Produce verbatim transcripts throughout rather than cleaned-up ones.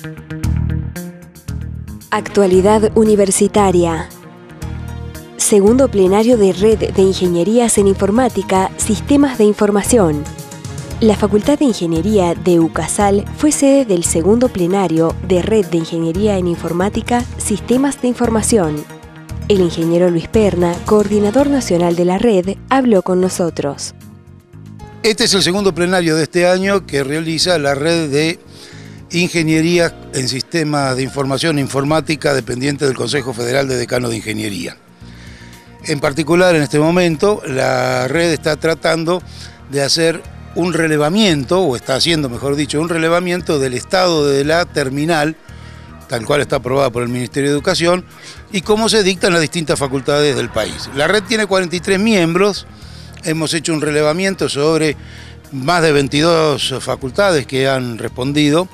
Actualidad universitaria. Segundo plenario de Red de Ingenierías en Informática, Sistemas de Información. La Facultad de Ingeniería de UCASAL fue sede del segundo plenario de Red de Ingeniería en Informática, Sistemas de Información. El ingeniero Luis Perna, coordinador nacional de la red, habló con nosotros. Este es el segundo plenario de este año que realiza la Red de Ingeniería en Sistemas de Información e Informática dependiente del Consejo Federal de Decanos de Ingeniería. En particular, en este momento, la red está tratando de hacer un relevamiento, o está haciendo, mejor dicho, un relevamiento del estado de la terminal, tal cual está aprobada por el Ministerio de Educación, y cómo se dictan las distintas facultades del país. La red tiene cuarenta y tres miembros, hemos hecho un relevamiento sobre más de veintidós facultades que han respondido,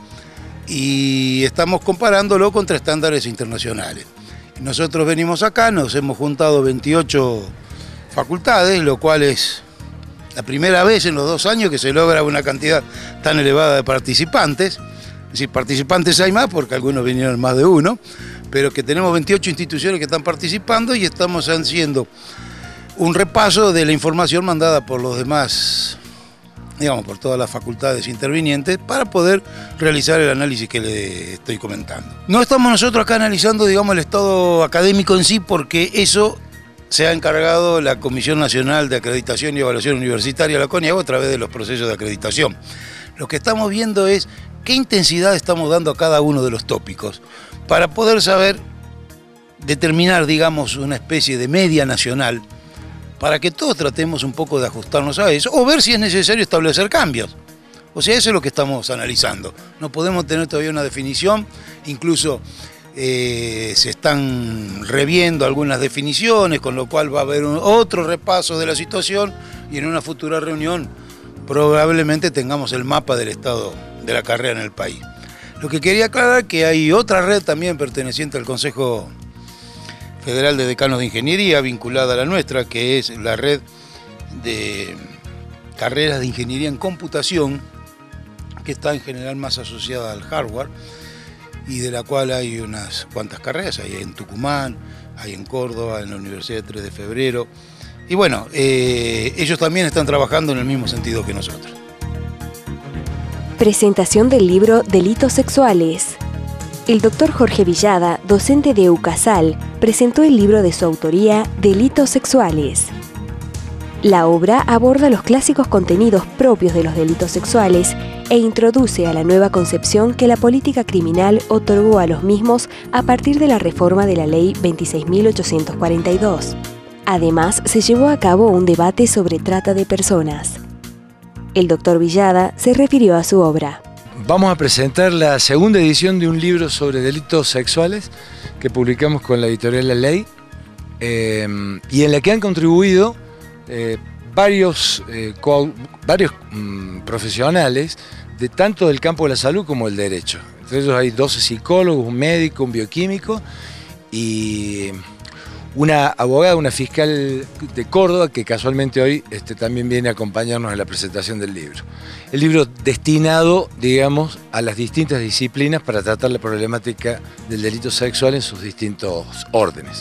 y estamos comparándolo contra estándares internacionales. Nosotros venimos acá, nos hemos juntado veintiocho facultades, lo cual es la primera vez en los dos años que se logra una cantidad tan elevada de participantes. Es decir, participantes hay más porque algunos vinieron más de uno, pero que tenemos veintiocho instituciones que están participando y estamos haciendo un repaso de la información mandada por los demás, digamos, por todas las facultades intervinientes, para poder realizar el análisis que le estoy comentando. No estamos nosotros acá analizando, digamos, el estado académico en sí, porque eso se ha encargado la Comisión Nacional de Acreditación y Evaluación Universitaria, la CONIAGO, a través de los procesos de acreditación. Lo que estamos viendo es qué intensidad estamos dando a cada uno de los tópicos, para poder saber, determinar, digamos, una especie de media nacional, para que todos tratemos un poco de ajustarnos a eso, o ver si es necesario establecer cambios. O sea, eso es lo que estamos analizando. No podemos tener todavía una definición, incluso eh, se están reviendo algunas definiciones, con lo cual va a haber un, otro repaso de la situación, y en una futura reunión probablemente tengamos el mapa del estado de la carrera en el país. Lo que quería aclarar es que hay otra red también perteneciente al Consejo Federal de Decanos de Ingeniería, vinculada a la nuestra, que es la red de carreras de ingeniería en computación, que está en general más asociada al hardware, y de la cual hay unas cuantas carreras, hay en Tucumán, hay en Córdoba, en la Universidad de tres de febrero, y bueno, eh, ellos también están trabajando en el mismo sentido que nosotros. Presentación del libro Delitos Sexuales. El doctor Jorge Villada, docente de UCASAL, presentó el libro de su autoría, Delitos Sexuales. La obra aborda los clásicos contenidos propios de los delitos sexuales e introduce a la nueva concepción que la política criminal otorgó a los mismos a partir de la reforma de la Ley veintiséis mil ochocientos cuarenta y dos. Además, se llevó a cabo un debate sobre trata de personas. El doctor Villada se refirió a su obra. Vamos a presentar la segunda edición de un libro sobre delitos sexuales que publicamos con la editorial La Ley, eh, y en la que han contribuido eh, varios, eh, co varios mm, profesionales de tanto del campo de la salud como del derecho. Entre ellos hay doce psicólogos, un médico, un bioquímico y una abogada, una fiscal de Córdoba, que casualmente hoy este, también viene a acompañarnos en la presentación del libro. El libro destinado, digamos, a las distintas disciplinas para tratar la problemática del delito sexual en sus distintos órdenes.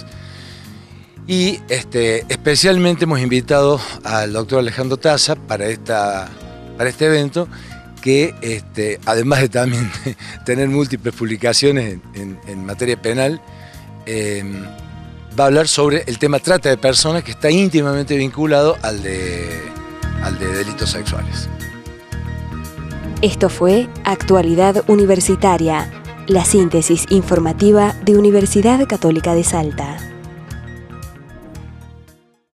Y este, especialmente hemos invitado al doctor Alejandro Taza para, esta, para este evento, que este, además de también tener múltiples publicaciones en, en, en materia penal, eh, va a hablar sobre el tema trata de personas, que está íntimamente vinculado al de, al de delitos sexuales. Esto fue Actualidad Universitaria, la síntesis informativa de Universidad Católica de Salta.